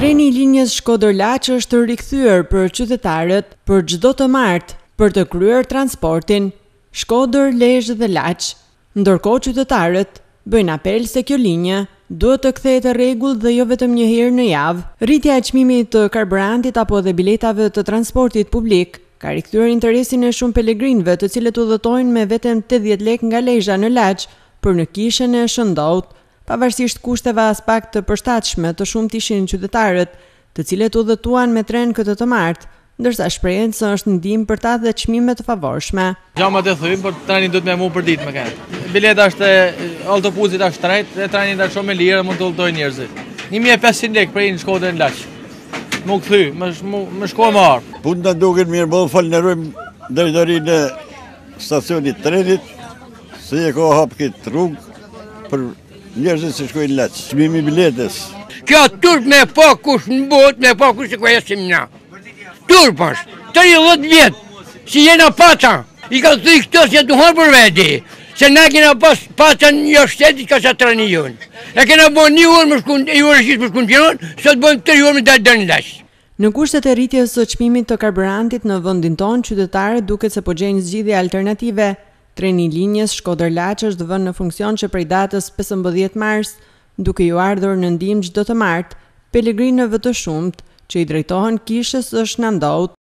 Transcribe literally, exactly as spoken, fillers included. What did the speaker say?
Treni i linjes Shkodër-Laç është rikthyer për qytetarët për çdo të martë për të kryer transportin Shkoder-Lezhe-Laç, ndërkohë qytetarët bëjnë apel se kjo linjë duhet të kthehet e rregullt dhe jo vetëm një herë në javë. Rritja e çmimit të karburantit apo dhe biletave të transportit publik ka rikthyer interesin e shumë pelegrinve, të cilët udhëtojnë me vetëm tetëdhjetë lekë nga Lezha në Laç për në kishën e Shën Andonit. Pavarësisht kushteve as pak të përshtatshme, të shumt ishin qytetarët, të cilët udhëtuan me tren këtë të martë, ndërsa shprehen se është ndihmë për ta dhe çmime të favorshme. Gjamat e thym, por treni duhet me mu për ditë më kanë. Bileta është autobusit është shtrejt, dhe treni është shumë e lirë, mund të udhëtojnë njerëzit. një mijë e pesëqind lekë për një Shkodër-Laç. Më kthy, më më shkoj më harë. Puna duket mirë, po falënderojmë drejtorinë e stacionit trenit, se e ka hap këtë rrugë për njerëzit që shkojnë në Laç, çmimi i biletës. Kjo turp me pa kush në botë, me pa kush që ka jesim na. Turp është, tridhjetë vjetë, si jena paca, i ka thuj këto se duhet për veti, se na kena pas paca një shtetit ka sa treni jonë. E kena bo një orë më shkun, e orë shqit më shkun pjonë, sot bojmë tre orë më dalë dërë në Laç. Në kushtet e rritjes së çmimit të karburantit në vendin tonë, qytetarët duket se po gjejnë zgjidhje alternative. Treni i linjes Shkodër-Laç është vënë në funksion që prej datës pesëmbëdhjetë mars, duke ju ardhur në ndihmë çdo të martë pelegrinëve të shumt që i drejtohen kishës së Shën Andonit.